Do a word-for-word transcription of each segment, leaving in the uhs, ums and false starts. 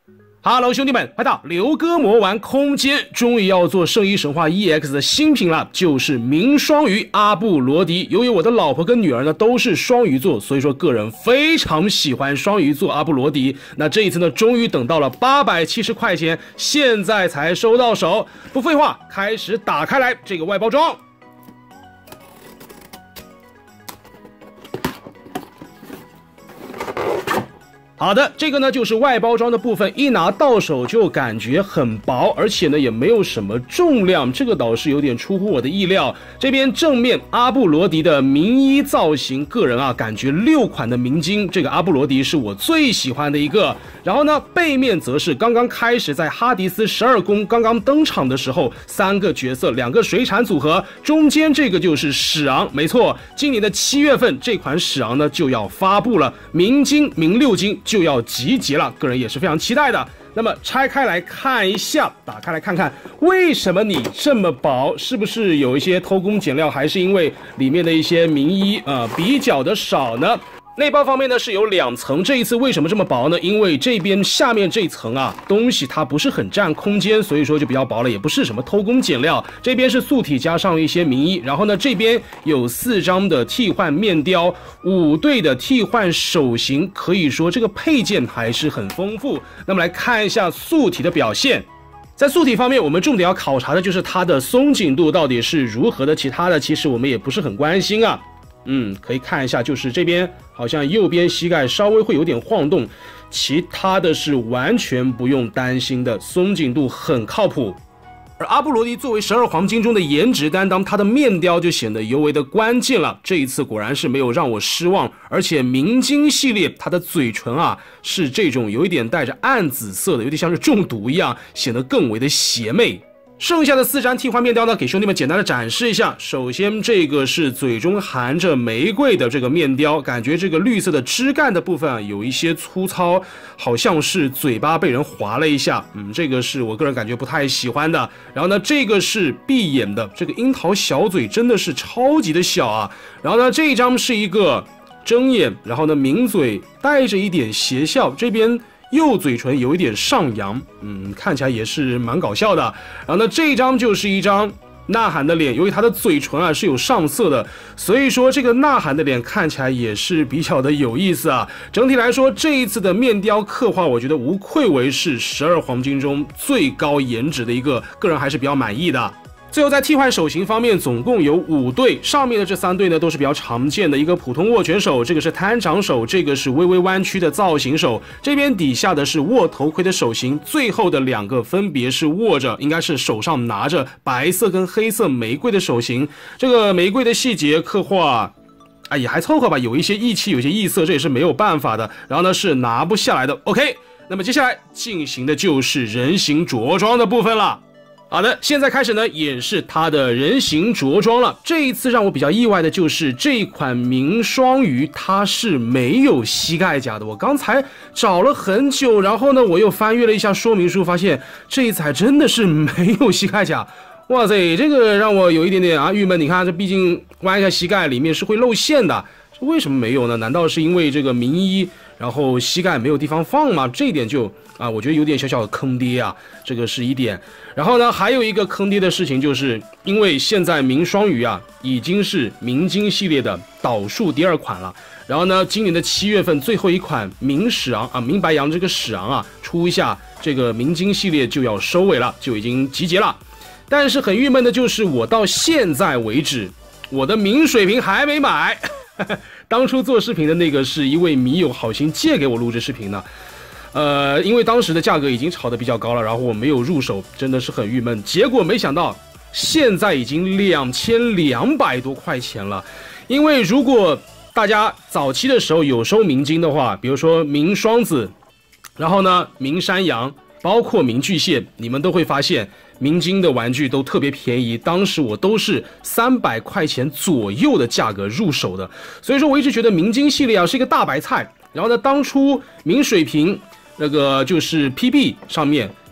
Hello， 兄弟们，快到刘哥魔玩空间，终于要做圣衣神话 E X 的新品了，就是明双鱼阿布罗迪。由于我的老婆跟女儿呢都是双鱼座，所以说个人非常喜欢双鱼座阿布罗迪。那这一次呢，终于等到了八百七十块钱，现在才收到手。不废话，开始打开来这个外包装。好的，这个呢就是外包装的部分，一拿到手就感觉很薄，而且呢也没有什么重量，这个倒是有点出乎我的意料。这边正面阿布罗迪的名衣造型，个人啊感觉六款的明金，这个阿布罗迪是我最喜欢的一个。然后呢，背面则是刚刚开始在哈迪斯十二宫刚刚登场的时候，三个角色，两个水产组合，中间这个就是史昂，没错，今年的七月份这款史昂呢就要发布了，明金明六金就要集结了，个人也是非常期待的。那么拆开来看一下，打开来看看，为什么你这么薄？是不是有一些偷工减料，还是因为里面的一些名衣呃比较的少呢？内包方面呢是有两层，这一次为什么这么薄呢？因为这边下面这层啊东西它不是很占空间，所以说就比较薄了，也不是什么偷工减料。这边是素体加上一些名衣，然后呢这边有四张的替换面雕，五对的替换手型，可以说这个配件还是很丰富。那么来看一下素体的表现。在素体方面，我们重点要考察的就是它的松紧度到底是如何的，其他的其实我们也不是很关心啊。嗯，可以看一下，就是这边好像右边膝盖稍微会有点晃动，其他的是完全不用担心的，松紧度很靠谱。而阿布罗迪作为十二黄金中的颜值担当，它的面雕就显得尤为的关键了。这一次果然是没有让我失望，而且明金系列它的嘴唇啊是这种有一点带着暗紫色的，有点像是中毒一样，显得更为的邪魅。剩下的四张替换面雕呢，给兄弟们简单的展示一下。首先，这个是嘴中含着玫瑰的这个面雕，感觉这个绿色的枝干的部分啊有一些粗糙，好像是嘴巴被人划了一下。嗯，这个是我个人感觉不太喜欢的。然后呢，这个是闭眼的，这个樱桃小嘴真的是超级的小啊。然后呢，这一张是一个睁眼，然后呢抿嘴，带着一点邪笑，这边右嘴唇有一点上扬，嗯，看起来也是蛮搞笑的。然后呢，这一张就是一张呐喊的脸，由于他的嘴唇啊是有上色的，所以说这个呐喊的脸看起来也是比较的有意思啊。整体来说，这一次的面雕刻画，我觉得无愧为是十二黄金中最高颜值的一个，个人还是比较满意的。最后在替换手型方面，总共有五对，上面的这三对呢都是比较常见的，一个普通握拳手，这个是摊掌手，这个是微微弯曲的造型手，这边底下的是握头盔的手型，最后的两个分别是握着，应该是手上拿着白色跟黑色玫瑰的手型，这个玫瑰的细节刻画啊也还凑合吧，有一些意气，有一些异色，这也是没有办法的。然后呢是拿不下来的 ，OK。那么接下来进行的就是人形着装的部分了。好的，现在开始呢，演示它的人形着装了。这一次让我比较意外的就是这一款明双鱼，它是没有膝盖甲的。我刚才找了很久，然后呢，我又翻阅了一下说明书，发现这一次还真的是没有膝盖甲。哇塞，这个让我有一点点啊郁闷。你看，这毕竟弯一下膝盖，里面是会露馅的，这为什么没有呢？难道是因为这个名衣，然后膝盖没有地方放吗？这一点就啊，我觉得有点小小的坑爹啊，这个是一点。然后呢，还有一个坑爹的事情，就是因为现在明双鱼啊已经是明金系列的导数第二款了。然后呢，今年的七月份最后一款明史昂啊，明白羊这个史昂啊出一下，这个明金系列就要收尾了，就已经集结了。但是很郁闷的就是，我到现在为止，我的明水瓶还没买。当初做视频的那个是一位迷友好心借给我录制视频的。呃，因为当时的价格已经炒得比较高了，然后我没有入手，真的是很郁闷。结果没想到现在已经两千两百多块钱了。因为如果大家早期的时候有收明金的话，比如说明双子，然后呢明山羊，包括明巨蟹，你们都会发现明金的玩具都特别便宜，当时我都是三百块钱左右的价格入手的。所以说我一直觉得明金系列啊是一个大白菜。然后呢，当初明水瓶那个就是 P B 上面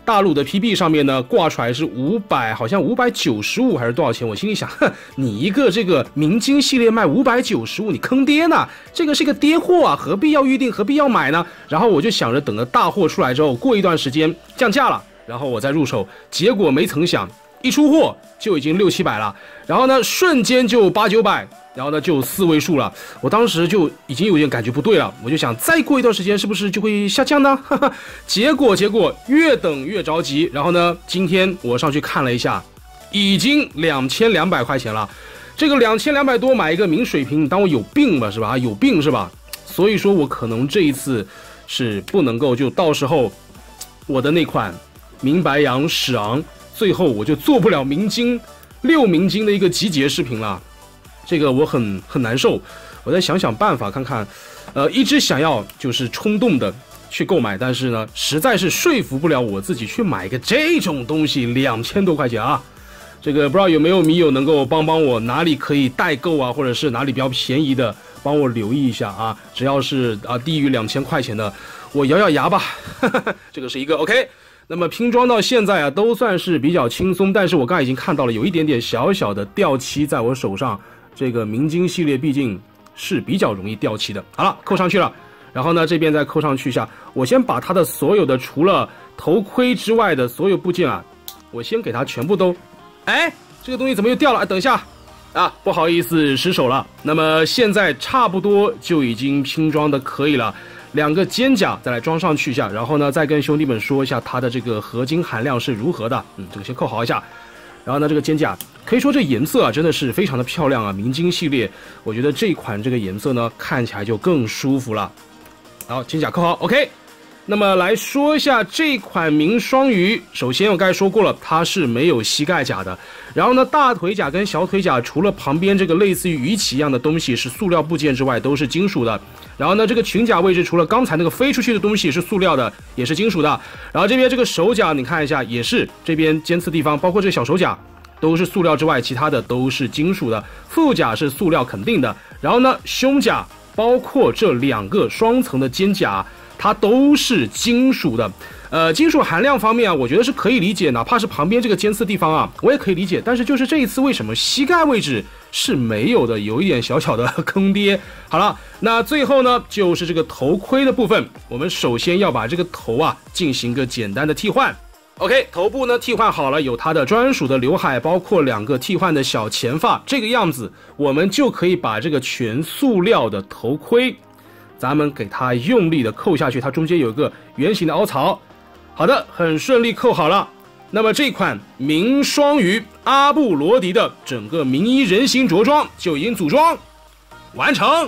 大陆的 P B 上面呢挂出来是五百，好像五百九十五还是多少钱？我心里想，哼，你一个这个明金系列卖五百九十五，你坑爹呢？这个是一个跌货啊，何必要预定，何必要买呢？然后我就想着等着大货出来之后，过一段时间降价了，然后我再入手。结果没曾想，一出货就已经六七百了，然后呢瞬间就八九百。然后呢，就四位数了。我当时就已经有点感觉不对了，我就想再过一段时间是不是就会下降呢？哈哈，结果结果越等越着急。然后呢，今天我上去看了一下，已经两千两百块钱了。这个两千两百多买一个明水瓶，你当我有病吧，是吧？有病是吧？所以说我可能这一次是不能够，就到时候我的那款明白羊史昂，最后我就做不了明金六明金的一个集结视频了。这个我很很难受，我再想想办法看看，呃，一直想要就是冲动的去购买，但是呢，实在是说服不了我自己去买一个这种东西，两千多块钱啊！这个不知道有没有米友能够帮帮我，哪里可以代购啊，或者是哪里比较便宜的，帮我留意一下啊！只要是啊低于两千块钱的，我咬咬牙吧。这个是一个 OK。那么拼装到现在啊，都算是比较轻松，但是我刚才已经看到了有一点点小小的掉漆在我手上。这个明金系列毕竟是比较容易掉漆的。好了，扣上去了，然后呢，这边再扣上去一下。我先把它的所有的除了头盔之外的所有部件啊，我先给它全部都。哎，这个东西怎么又掉了？等一下啊，不好意思，失手了。那么现在差不多就已经拼装的可以了。两个肩甲再来装上去一下，然后呢，再跟兄弟们说一下它的这个合金含量是如何的。嗯，这个先扣好一下。然后呢，这个肩甲可以说这颜色啊真的是非常的漂亮啊，明金系列，我觉得这款这个颜色呢看起来就更舒服了。好，肩甲扣好 ，OK。那么来说一下这款明双鱼，首先我刚才说过了，它是没有膝盖甲的。然后呢，大腿甲跟小腿甲除了旁边这个类似于鱼鳍一样的东西是塑料部件之外，都是金属的。然后呢，这个裙甲位置除了刚才那个飞出去的东西是塑料的，也是金属的。然后这边这个手甲你看一下，也是这边尖刺地方，包括这个小手甲都是塑料之外，其他的都是金属的。腹甲是塑料肯定的。然后呢，胸甲包括这两个双层的肩甲，它都是金属的。呃，金属含量方面啊，我觉得是可以理解，哪怕是旁边这个尖刺地方啊，我也可以理解。但是就是这一次为什么膝盖位置是没有的，有一点小小的坑爹。好了，那最后呢，就是这个头盔的部分，我们首先要把这个头啊进行个简单的替换。OK， 头部呢替换好了，有它的专属的刘海，包括两个替换的小前发，这个样子我们就可以把这个全塑料的头盔，咱们给它用力的扣下去，它中间有一个圆形的凹槽。好的，很顺利扣好了。那么这款明双鱼阿布罗迪的整个名衣人形着装就已经组装完成。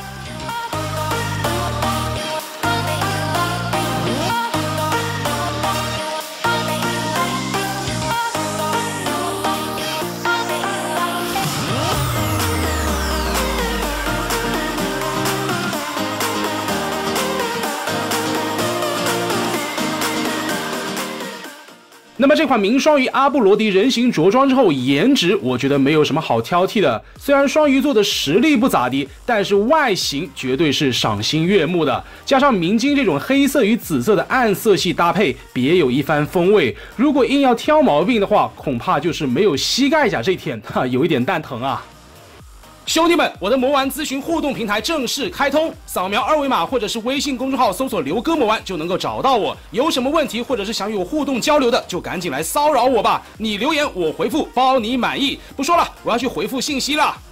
那么这款明双鱼阿布罗迪人形着装之后，颜值我觉得没有什么好挑剔的。虽然双鱼座的实力不咋地，但是外形绝对是赏心悦目的。加上明金这种黑色与紫色的暗色系搭配，别有一番风味。如果硬要挑毛病的话，恐怕就是没有膝盖甲这天，哈，有一点蛋疼啊。兄弟们，我的魔玩咨询互动平台正式开通，扫描二维码或者是微信公众号搜索刘哥魔玩就能够找到我。有什么问题或者是想与我互动交流的，就赶紧来骚扰我吧，你留言我回复，包你满意。不说了，我要去回复信息了。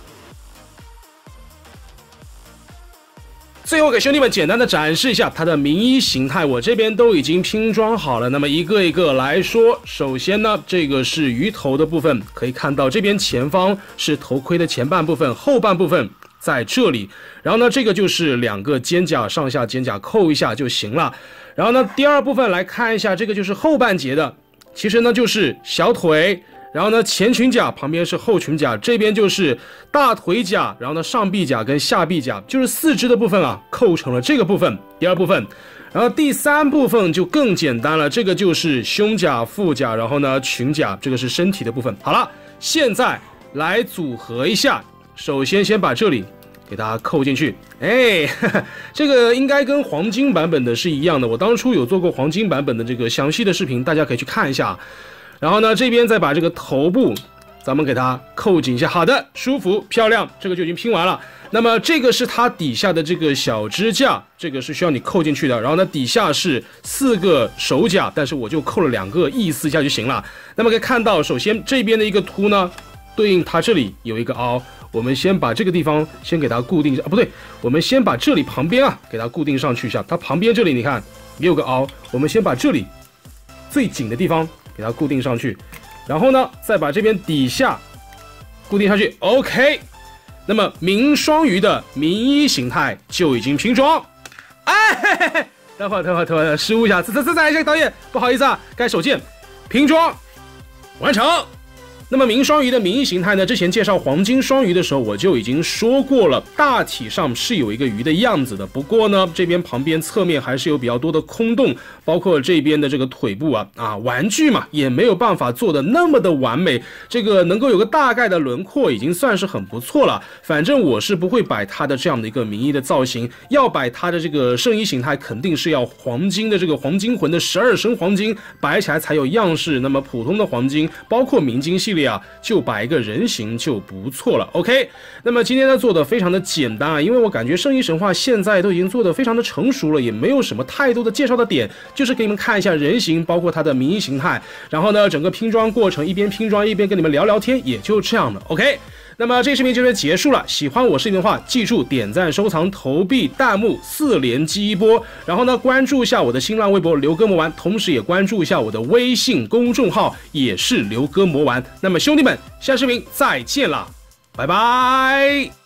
最后给兄弟们简单的展示一下它的名衣形态，我这边都已经拼装好了。那么一个一个来说，首先呢，这个是鱼头的部分，可以看到这边前方是头盔的前半部分，后半部分在这里。然后呢，这个就是两个肩甲，上下肩甲扣一下就行了。然后呢，第二部分来看一下，这个就是后半截的，其实呢就是小腿。然后呢，前裙甲旁边是后裙甲，这边就是大腿甲，然后呢上臂甲跟下臂甲，就是四肢的部分啊，扣成了这个部分。第二部分，然后第三部分就更简单了，这个就是胸甲、腹甲，然后呢裙甲，这个是身体的部分。好了，现在来组合一下，首先先把这里给它扣进去。哎，呵呵这个应该跟黄金版本的是一样的。我当初有做过黄金版本的这个详细的视频，大家可以去看一下。然后呢，这边再把这个头部咱们给它扣紧一下。好的，舒服漂亮，这个就已经拼完了。那么这个是它底下的这个小支架，这个是需要你扣进去的。然后呢，底下是四个手甲，但是我就扣了两个，意思一下就行了。那么可以看到，首先这边的一个凸呢，对应它这里有一个凹，我们先把这个地方先给它固定啊，不对，我们先把这里旁边啊给它固定上去一下。它旁边这里你看也有个凹，我们先把这里最紧的地方给它固定上去，然后呢，再把这边底下固定上去。OK。那么明双鱼的名一形态就已经拼装。哎，嘿嘿等会儿等会儿等会儿，失误一下，再再再来一下，导演，不好意思啊，该手贱，拼装完成。那么明双鱼的名义形态呢，之前介绍黄金双鱼的时候我就已经说过了，大体上是有一个鱼的样子的。不过呢，这边旁边侧面还是有比较多的空洞，包括这边的这个腿部啊啊，玩具嘛也没有办法做的那么的完美，这个能够有个大概的轮廓已经算是很不错了。反正我是不会摆它的这样的一个名义的造型，要摆它的这个圣衣形态肯定是要黄金的这个黄金魂的十二升黄金摆起来才有样式。那么普通的黄金包括明金系列啊，就摆一个人形就不错了。 OK， 那么今天呢做的非常的简单啊，因为我感觉圣衣神话现在都已经做的非常的成熟了，也没有什么太多的介绍的点，就是给你们看一下人形包括它的名义形态，然后呢整个拼装过程一边拼装一边跟你们聊聊天，也就这样了。 OK，那么这个视频就这结束了，喜欢我视频的话记住点赞收藏投币弹幕四连击一波，然后呢关注一下我的新浪微博刘哥魔玩，同时也关注一下我的微信公众号也是刘哥魔玩。那么兄弟们下视频再见啦，拜拜。